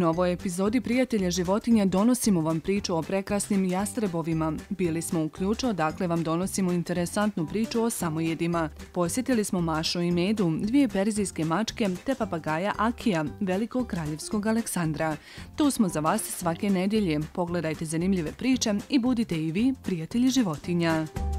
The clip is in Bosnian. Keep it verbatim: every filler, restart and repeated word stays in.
U novoj epizodi Prijatelja životinja donosimo vam priču o prekrasnim jastrebovima. Bili smo u Ključu, odakle vam donosimo interesantnu priču o samojedima. Posjetili smo Mašu i Medu, dvije perzijske mačke, te papagaja Akija, velikog kraljevskog Aleksandra. Tu smo za vas svake nedjelje. Pogledajte zanimljive priče i budite i vi prijatelji životinja.